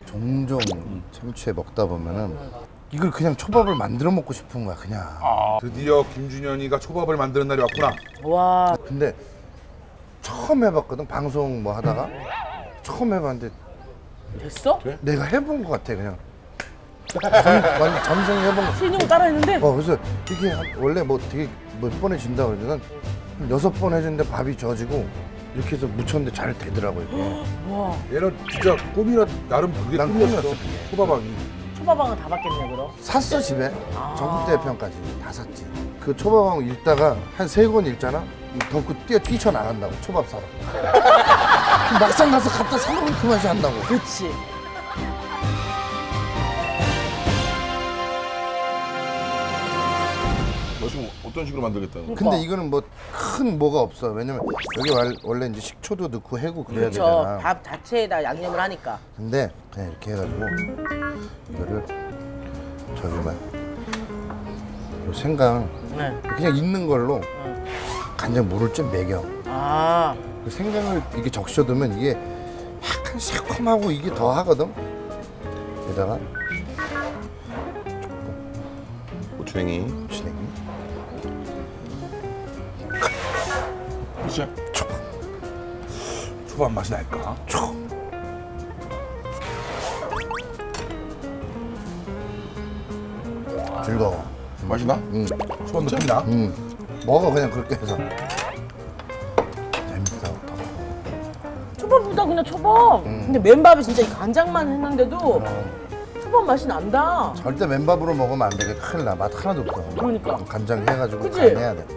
종종 참치회 먹다 보면은 이걸 그냥 초밥을 만들어 먹고 싶은 거야 그냥. 드디어 김준현이가 초밥을 만드는 날이 왔구나. 와. 근데 처음 해봤거든 방송 뭐 하다가 처음 해봤는데 됐어? 내가 해본 것 같아 그냥. 완전 잠생 해본 거. 신용 따라 했는데? 그래서 이게 원래 뭐 되게 몇 번 해준다 그러면 한 6번 해줬는데 밥이 져지고 이렇게 해서 묻혔는데 잘 되더라고 이게. 와. 얘는 진짜 꿈이라 나름 그게 난 꿈이었어. 꿈이었어, 그게. 초밥왕이. 초밥왕은 다 받겠네 그럼. 샀어 집에. 전국대회편까지 다 샀지. 그 초밥왕 읽다가 한 3권 읽잖아. 덮고 뛰쳐나간다고 초밥 사러. 막상 가서 갖다 사먹으면 그 맛이 안 나고. 그치. 너 지금 어떤 식으로 만들겠다는 거야? 근데 이거는 뭐 큰 뭐가 없어. 왜냐면 여기 원래 이제 식초도 넣고 해고 그래야 그쵸. 되잖아. 밥 자체에다 양념을 하니까. 근데 그냥 이렇게 해가지고 이거를 저기만 요 생강 네. 그냥 있는 걸로 간장 물을 좀 먹여. 아. 그 생강을 이게 적셔두면 이게 약간 새콤하고 이게 더 하거든. 여기다가 고추냉이. 진행이 시작. 초밥 맛이 날까? 즐거워. 맛이 나? 응. 초밥 느낌이 나? 응. 먹어 그냥 그렇게 해서. 재밌어. 초밥보다 그냥 초밥. 근데 맨밥에 진짜 이 간장만 했는데도 초밥 맛이 난다. 절대 맨밥으로 먹으면 안 돼. 큰일 나. 맛 하나도 없어. 그러니까. 간장 해가지고 그치? 간 해야 돼.